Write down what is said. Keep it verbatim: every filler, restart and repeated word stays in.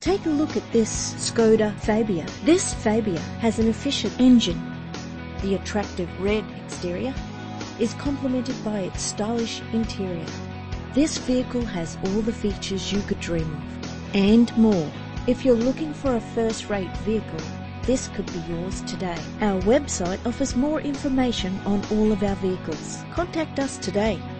Take a look at this Skoda Fabia. This Fabia has an efficient engine. The attractive red exterior is complemented by its stylish interior. This vehicle has all the features you could dream of, and more. If you're looking for a first-rate vehicle, this could be yours today. Our website offers more information on all of our vehicles. Contact us today.